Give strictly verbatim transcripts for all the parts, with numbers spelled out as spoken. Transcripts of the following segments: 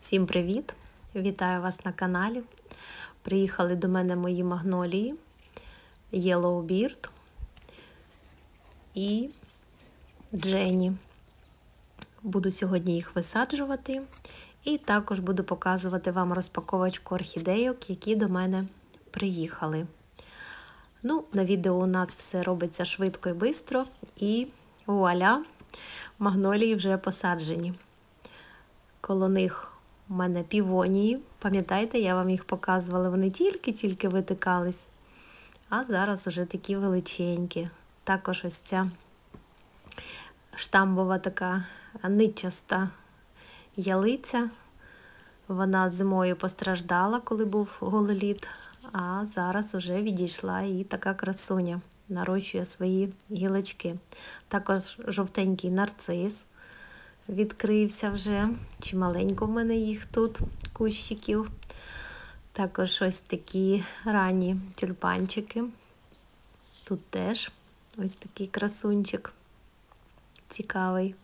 Всім привіт! Вітаю вас на каналі. Приїхали до мене мої магнолії Yellow Beard і Jenny. Буду сьогодні їх висаджувати і також буду показувати вам розпаковочку орхідейок, які до мене приїхали. Ну, на відео у нас все робиться швидко і швидко, і вуаля, магнолії вже посаджені. Коло них у мене півонії. Пам'ятаєте, я вам їх показувала, вони тільки-тільки витикались. А зараз вже такі величенькі. Також ось ця штамбова така нитчаста ялиця. Вона зимою постраждала, коли був гололід, а зараз вже відійшла і така красуня. Нарощує свої гілочки. Також жовтенький нарцис відкрився вже. Чималенько в мене їх тут, кущиків. Також ось такі ранні тюльпанчики. Тут теж ось такий красунчик. Цікавий.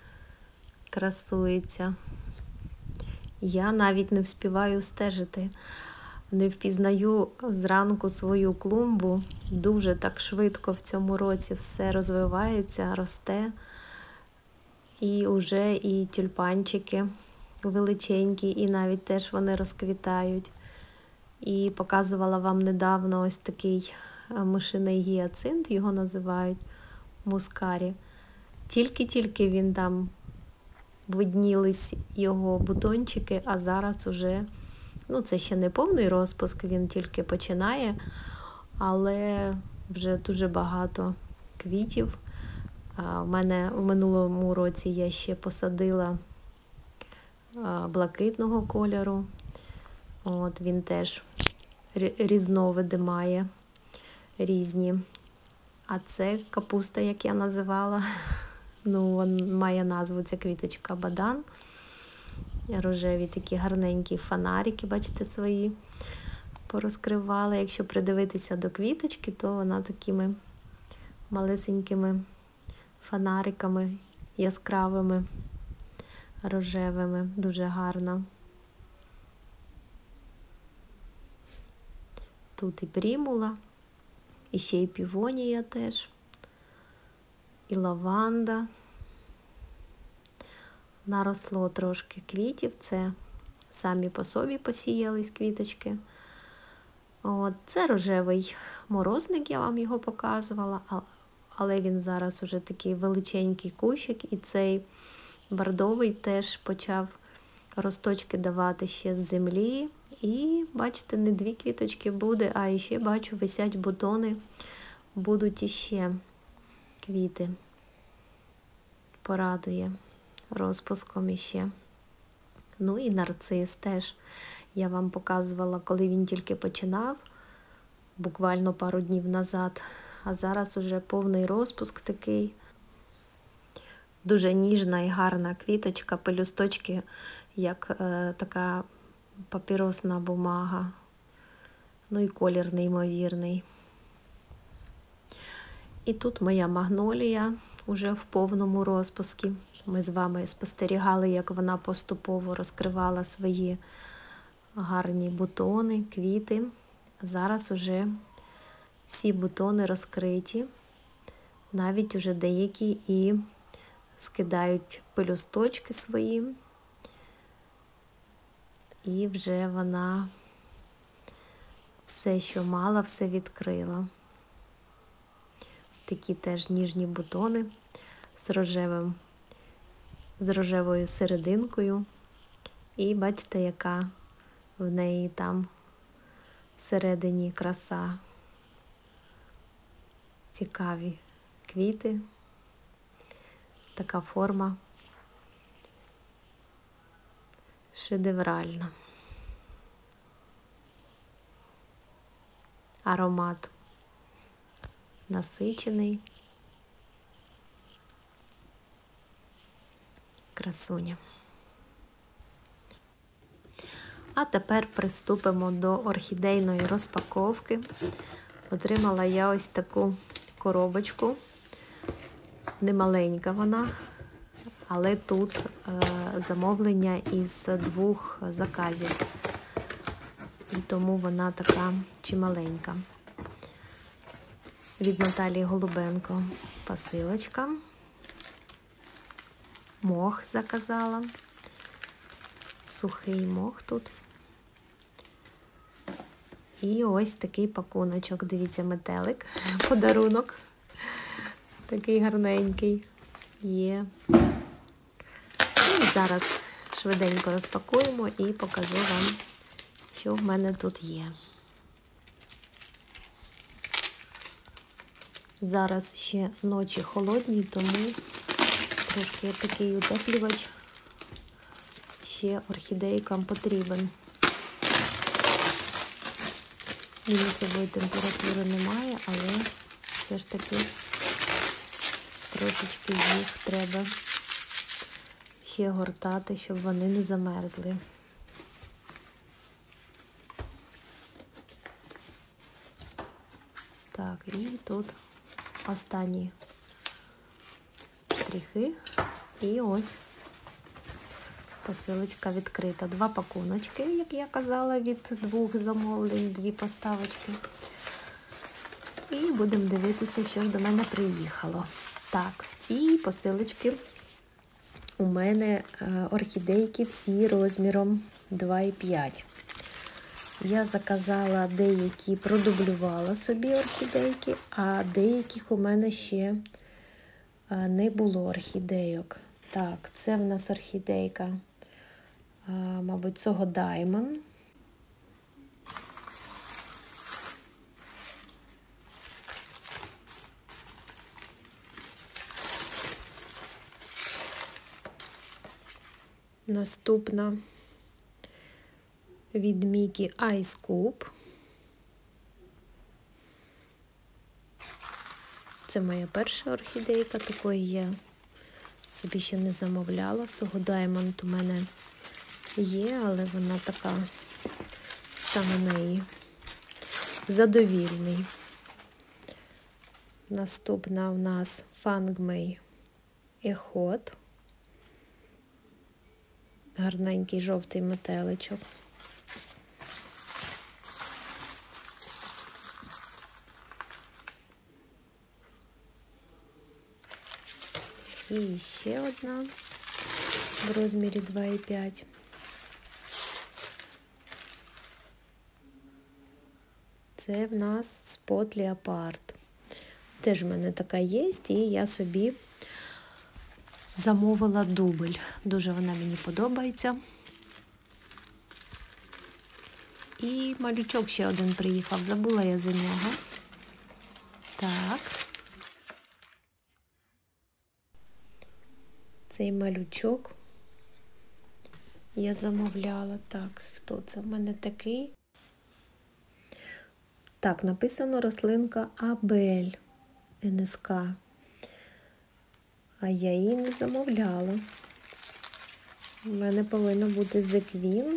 Красується. Я навіть не вспіваю стежити. Не впізнаю зранку свою клумбу. Дуже так швидко в цьому році все розвивається, росте. І вже і тюльпанчики величенькі, і навіть теж вони розквітають. І показувала вам недавно ось такий мишиний гіацинт, його називають мускарі. Тільки-тільки він там виднілись його бутончики, а зараз уже, ну це ще не повний розпуск, він тільки починає, але вже дуже багато квітів. У мене в минулому році я ще посадила блакитного кольору. От він теж різновиди має, різні. А це капуста, як я називала. Ну, він має назву, ця квіточка бадан. Рожеві такі гарненькі фонарики, бачите, свої порозкривали. Якщо придивитися до квіточки, то вона такими малесенькими фонариками яскравими, рожевими. Дуже гарно. Тут і примула, і ще й півонія теж, і лаванда. Наросло трошки квітів, це самі по собі посіялись квіточки. От, це рожевий морозник, я вам його показувала, але він зараз уже такий величенький кущик, і цей бордовий теж почав росточки давати ще з землі. І, бачите, не дві квіточки буде, а ще, бачу, висять бутони, будуть іще квіти. Порадує розпуском іще. Ну і нарцис теж. Я вам показувала, коли він тільки починав, буквально пару днів назад. А зараз уже повний розпуск такий. Дуже ніжна і гарна квіточка, пелюсточки, як е, така папіросна бумага. Ну і колір неймовірний. І тут моя магнолія уже в повному розпуску. Ми з вами спостерігали, як вона поступово розкривала свої гарні бутони, квіти. Зараз уже всі бутони розкриті. Навіть уже деякі і скидають пелюсточки свої. І вже вона все, що мала, все відкрила. Такі теж ніжні бутони з рожевим, з рожевою серединкою. І бачите, яка в неї там всередині краса. Цікаві квіти. Така форма шедевральна. Аромат насичений. Красуня. А тепер приступимо до орхідейної розпаковки. Отримала я ось таку коробочку. Немаленька вона, але тут е, замовлення із двох заказів. І тому вона така чималенька. Від Наталії Голубенко посилочка. Мох заказала. Сухий мох тут. І ось такий пакуночок. Дивіться, метелик. Подарунок. Такий гарненький є. І зараз швиденько розпакуємо і покажу вам, що в мене тут є. Зараз ще ночі холодні, тому трошки такий утеплювач ще орхідейкам потрібен. Мінусової температури немає, але все ж таки трошечки їх треба ще гортати, щоб вони не замерзли. Так, і тут останні штрихи. І ось посилочка відкрита. Два пакуночки, як я казала, від двох замовлень, дві поставочки. І будемо дивитися, що ж до мене приїхало. Так, в цій посилочці у мене орхідейки всі розміром два і п'ять. Я заказала деякі, продублювала собі орхідейки, а деяких у мене ще не було орхідейок. Так, це в нас орхідейка, мабуть, цього Diamond. Наступна від Мікі Ice Cube. Це моя перша орхідейка, такої я собі ще не замовляла. Сого Diamond у мене є, але вона така, стан у неї задовільний. Наступна у нас Fangmei Ехот. Гарненький жовтий метеличок. І ще одна в розмірі два і п'ять. Це в нас Spot Leopard. Теж в мене така є, і я собі замовила дубль. Дуже вона мені подобається. І малючок ще один приїхав, забула я за нього. Так. Цей малючок я замовляла. Так, хто це в мене такий? Так, написано рослинка Абель ен ес ка. А я її не замовляла. У мене повинно бути The Queen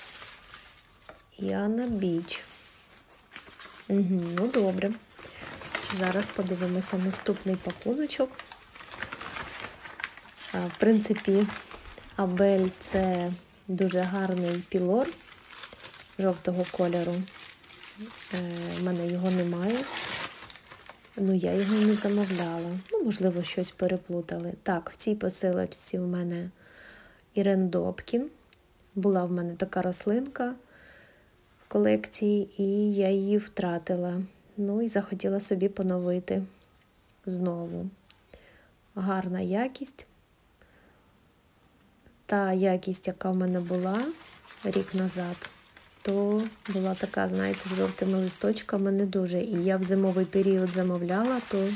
і Anna Beach. Угу, ну добре. Зараз подивимося наступний пакуночок. В принципі, Абель – це дуже гарний пілор жовтого кольору. У мене його немає. Ну, я його не замовляла. Ну, можливо, щось переплутали. Так, в цій посилочці у мене Ірен Добкін. Була в мене така рослинка в колекції, і я її втратила. Ну, і захотіла собі поновити знову. Гарна якість. Та якість, яка в мене була рік назад, то була така, знаєте, з жовтими листочками не дуже. І я в зимовий період замовляла, то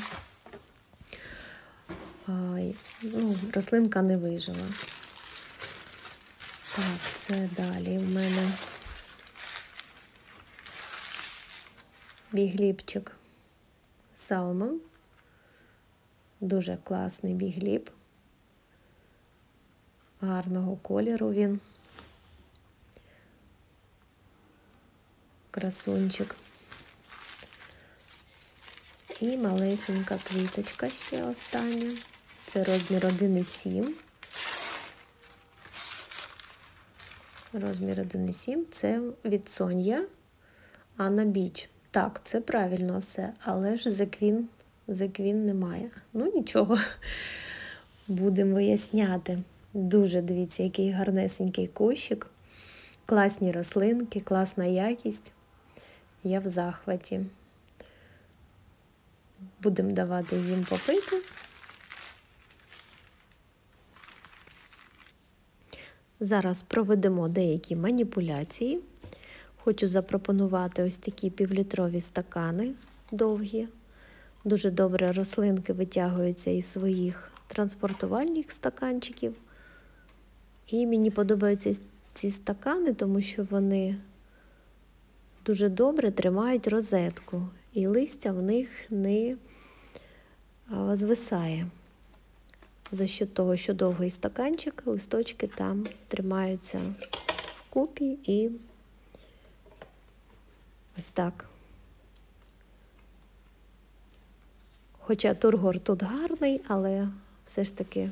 а, ну, рослинка не вижила. Так, це далі в мене бігліпчик Salmon. Дуже класний бігліп. Гарного кольору він. Красунчик. І малесенька квіточка ще остання. Це розмір один і сім. Розмір один і сім. Це від Сон'я, Анна Біч. Так, це правильно все, але ж Зеквін, Зеквін немає. Ну нічого, будемо виясняти. Дуже, дивіться, який гарнесенький кущик. Класні рослинки, класна якість. Я в захваті. Будемо давати їм попити. Зараз проведемо деякі маніпуляції. Хочу запропонувати ось такі півлітрові стакани довгі. Дуже добре рослинки витягуються із своїх транспортувальних стаканчиків. І мені подобаються ці стакани, тому що вони дуже добре тримають розетку. І листя в них не звисає. За счет того, що довгий стаканчик, листочки там тримаються вкупі і ось так. Хоча тургор тут гарний, але все ж таки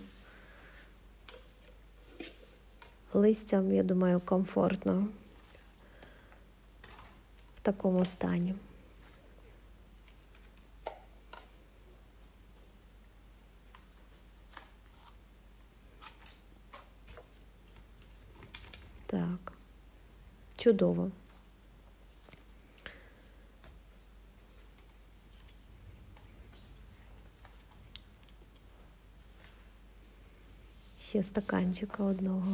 листям, я думаю, комфортно в такому стані. Так, чудово. Ще стаканчика одного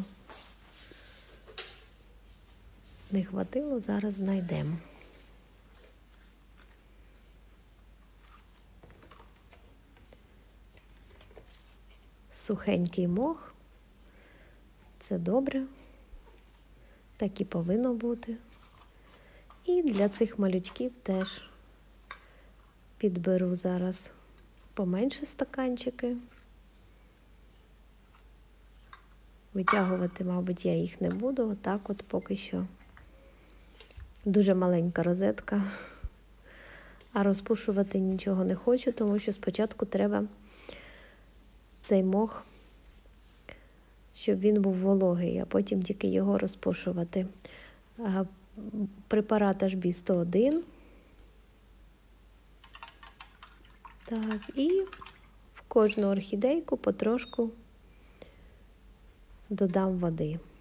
не хватило, зараз знайдемо. Сухенький мох, це добре, так і повинно бути. І для цих малючків теж підберу зараз поменше стаканчики. Витягувати, мабуть, я їх не буду, отак от поки що. Дуже маленька розетка, а розпушувати нічого не хочу, тому що спочатку треба цей мох, щоб він був вологий, а потім тільки його розпушувати. Препарат ейч бі сто один. Так, і в кожну орхідейку потрошку додам води.